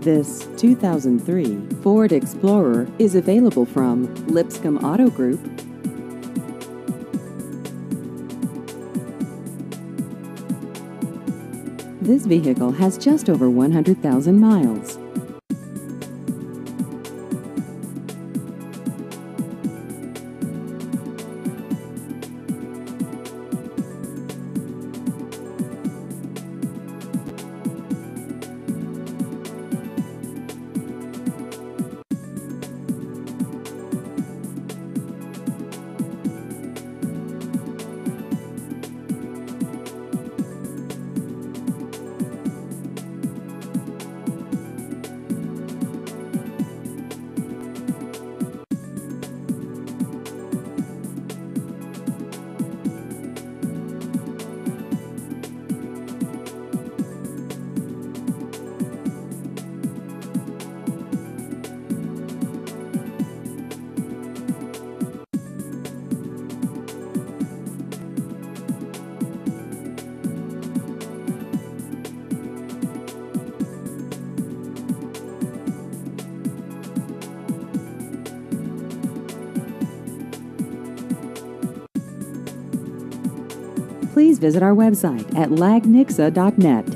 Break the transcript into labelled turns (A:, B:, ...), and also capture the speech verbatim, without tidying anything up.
A: This two thousand three Ford Explorer is available from Lipscomb Auto Group. This vehicle has just over one hundred thousand miles. Please visit our website at lag nixa dot net.